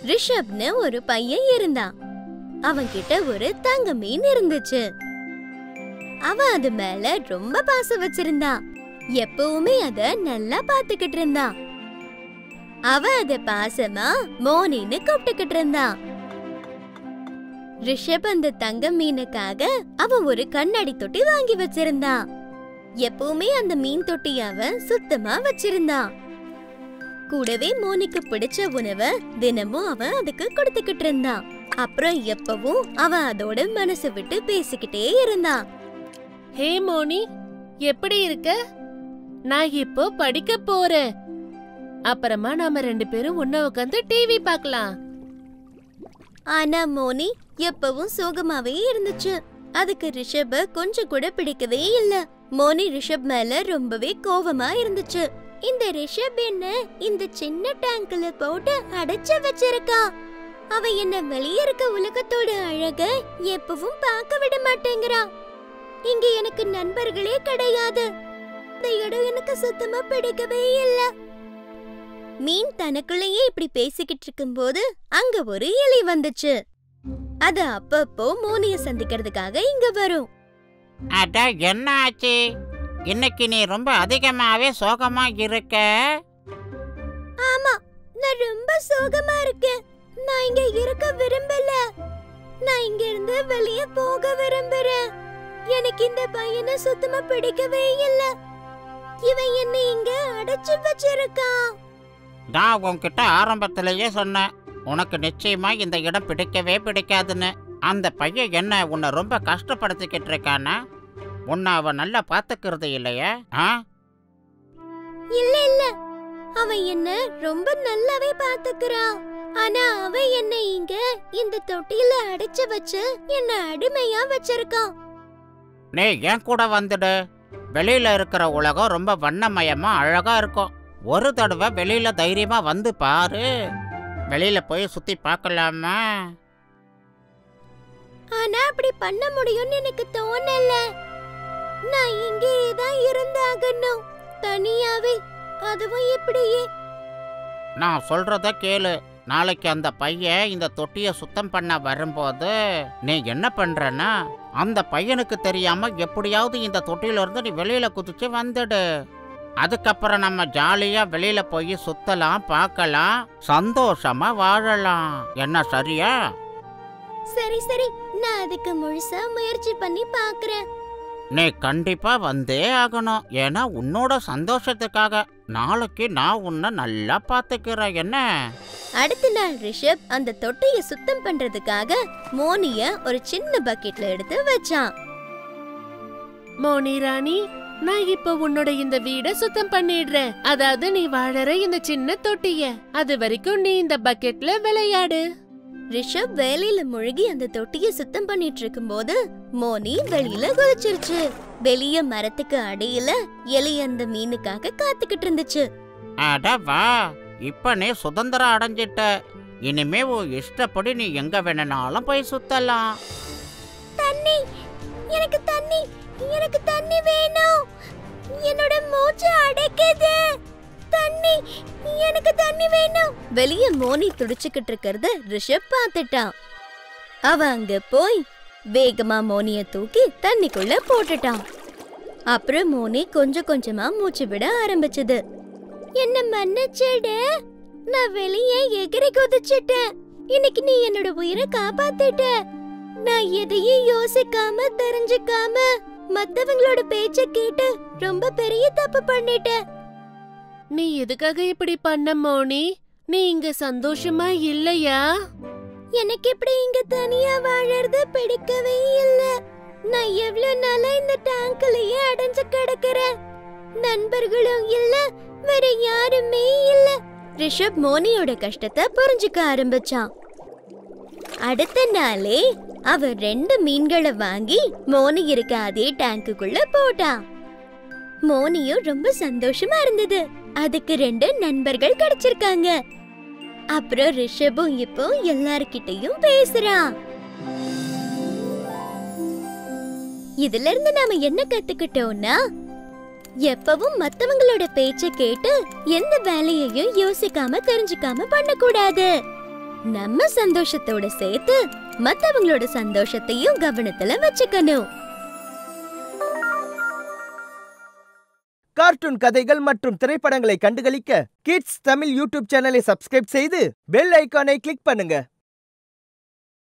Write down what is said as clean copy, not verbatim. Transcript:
ரிஷப்னு ஒரு பையன் இருந்தான். அவன் கிட்ட ஒரு தங்க மீன் இருந்துச்சு. அவன் அது மேல ரொம்ப பாசம் வச்சிருந்தான். எப்பவுமே அத நல்லா பாத்துக்கிட்டு இருந்தான். அவன் அத பாசமா மோனின்னு கூப்பிட்டுக்கிட்டு இருந்தான். ரிஷப் அந்த தங்க மீனுக்காக அவன் ஒரு கண்ணாடி தொட்டி வாங்கி வச்சிருந்தான். எப்பவுமே அந்த மீன் தொட்டி அவன் சுத்தமா வச்சிருந்தான். கூடவே மோனிக்கு பிடிச்ச உணவை தினமும் அவன் அதுக்கு கொடுத்துக்கிட்டு இருந்தான். அப்புறம் எப்பவும் அவன் அதோட மனசு விட்டு பேசிக்கிட்டே இருந்தான். ஹே மோனி, எப்படி இருக்க? நான் இப்போ படிக்க போறேன். அப்புறமா நாம 2 பேரும் ஒண்ணா உட்காந்து டிவி பார்க்கலாம். ஆனா மோனி எப்பவும் சோகமாவே இருந்துச்சு. அதுக்கு ரிஷப கொஞ்சம் கூட பிடிக்கவே இல்ல. மோனி ரிஷப் மேல ரொம்பவே கோவமா இருந்துச்சு. இந்த ரிஷப் என்ன இந்த சின்ன டேங்க்ல போட்டு அடைச்சு வச்சிருக்கான். அவ என்ன வெளியே இருக்க உலகத்தோட அழக எப்பவும் பார்க்க விட மாட்டேங்கிறான். இங்க எனக்கு நண்பர்களே கிடையாது. இந்த இடம் எனக்கு சுத்தமா பிடிக்கவே இல்ல. மீன் தனக்குள்ளேயே இப்படி பேசிக்கிட்டு இருக்கும்போது அங்க ஒரு எலி வந்துச்சு. அது அப்பப்போ மோனிய சந்திக்கிறதுக்காக இங்க வரும். அட, என்ன ஆச்சு? இன்னைக்கு நீ ரொம்ப அதிகமாவே சோகமா இருக்க. ஆமா, நான் ரொம்ப சோகமா இருக்கேன். நான் இங்க இருக்க விரும்பல. நான் இங்க இருந்து வெளியே போக விரும்புறேன். எனக்கு இந்த பையனை சுத்தமா பிடிக்கவே இல்ல. இவன் என்ன இங்க அடைச்சு வச்சிருக்கான். நான் உன்கிட்ட ஆரம்பத்திலேயே சொன்னேன், உனக்கு நிச்சயமா இந்த இடம் பிடிக்கவே பிடிக்காதுன்னு. அந்த பையன் என்ன உன்னை ரொம்ப கஷ்டப்படுத்திக்கிட்டு இருக்கானா? உன்னை அவன் நல்லா பாத்துக்கிறது இல்லையா? இல்ல இல்ல, அவன் என்ன ரொம்ப நல்லாவே பாத்துக்கிறான். ஆனா அவன் என்ன இங்க இந்த தொட்டியில அடைச்சு வச்சு என்ன அடிமையா வச்சிருக்கான். நீ ஏன் கூட வந்துடு. வெளியில இருக்கிற உலகம் ரொம்ப வண்ணமயமா அழகா இருக்கும். ஒரு தடவை வெளியில தைரியமா வந்து பாரு. வெளியில போய் சுத்தி பார்க்கலாமா? ஆனா அப்படி பண்ண முடியும்னு எனக்கு தோணல. நான் இங்கேயே தான் இருந்தாகணும், தனியாவே. அதுவும் இப்படியே. நான் சொல்றத கேளு. நாளைக்கு அந்த பையன் இந்த தொட்டியை சுத்தம் பண்ண வரும்போது நீ என்ன பண்றன்னா, அந்த பையனுக்கு தெரியாம எப்படியாவது இந்த தொட்டியில இருந்து நீ வெளியில குதிச்சு வந்துடு. அதுக்கப்புறம் நம்ம ஜாலியா வெளியில போய் சுத்தலாம், பார்க்கலாம், சந்தோஷமா வாழலாம். என்ன சரியா? சரி சரி, நான் அதுக்கு முழுசா முயற்சி பண்ணி பார்க்கறேன். நீ கண்டிப்பா வந்தே ஆகணும். ஏன்னா உன்னோட சந்தோஷத்துக்காக. நாளைக்கு நான் உன்னை நல்லா பாத்துக்கிறேன். என்ன? அடுத்த நாள் ரிஷப் அந்த தொட்டியை சுத்தம் பண்றதுக்காக மோனிய ஒரு சின்ன பக்கெட்ல எடுத்து வச்சான். மோனி ராணி, நான் இப்போ உன்னோட இந்த வீட சுத்தம் பண்ணிடுறேன். அதாவது நீ வாழற இந்த சின்ன தொட்டிய. அது வரைக்கும் நீ இந்த பக்கெட்ல விளையாடு. ரிஷப் வேலையில முழுகி அந்த தொட்டியை சுத்தம் பண்ணிட்டு இருக்கும்போது மோனி வெளியில குதிச்சிருச்சு. வெளிய மரத்துக்கு அடியில எலி அந்த மீனுக்காக காத்துக்கிட்டு இருந்துச்சு. அட வா, இப்ப நீ சுதந்திரம் அடைஞ்சிட்ட. இனிமே உன் இஷ்டப்படி நீ எங்க வேணும்னாலும் போய் சுத்தலாம். தண்ணி, எனக்கு தண்ணி, எனக்கு தண்ணி வேணும். என்னோட மூச்சு அடைக்குது. தண்ணி, எனக்கு தண்ணி வேணும். வெளிய மோனி துடிச்சுக்கிட்டு இருக்கிறத ரிஷப் பார்த்துட்டான். அவன் அங்க போய் வேகமா மோனிய தூக்கி தண்ணிக்குள்ள போட்டுட்டான். அப்புறம் மோனி கொஞ்சம் கொஞ்சமா மூச்சு விட ஆரம்பிச்சது. என்ன மன்னிச்சிடு, நான் வெளியே எகிரி குதிச்சிட்டேன். இன்னைக்கு நீ என்னோட உயிரை காப்பாத்திட்ட. நான் எதையும் யோசிக்காம தெரிஞ்சுக்காம மத்தவங்களோட பேச்ச கேட்டு ரொம்ப பெரிய தப்பு பண்ணிட்டேன். நீ எதுக்காக இப்படி பண்ண மோனி? நீ இங்க சந்தோஷமா இல்லையா? எனக்கு இப்படி இங்க தனியா வாழறது பிடிக்கவே இல்ல. நான் எவ்வளவு நாளா இந்த டேங்க்லயே அடைஞ்சு கிடக்கிறேன். நண்பர்களும் இல்ல, வேற யாருமே இல்ல. ரிஷப் மோனியோட கஷ்டத்தை புரிஞ்சுக்க ஆரம்பிச்சான். அடுத்த நாளே அவ 2 மீன்களை வாங்கி மோனி இருக்க அதே டேங்குக்குள்ள போட்டான். மோனியும் ரொம்ப சந்தோஷமா இருந்தது. அதுக்கு 2 நண்பர்கள் கிடைச்சிருக்காங்க. அப்புறம் ரிஷபும் இப்போ எல்லார்கிட்டயும் பேசுறான். இதுல இருந்து நாம என்ன கத்துக்கிட்டோம்னா, எப்பவும் மத்தவங்களோட பேச்ச கேட்டு எந்த வேலையையும் யோசிக்காம தெரிஞ்சுக்காம பண்ணக்கூடாது. நம்ம சந்தோஷத்தோட சேர்த்து மத்தவங்களோட சந்தோஷத்தையும் கவனத்துல வச்சுக்கணும். கார்ட்டூன் கதைகள் மற்றும் திரைப்படங்களை கண்டுகளிக்க கிட்ஸ் தமிழ் யூடியூப் சேனலை சப்ஸ்கிரைப் செய்து பெல் ஐகானை கிளிக் பண்ணுங்க.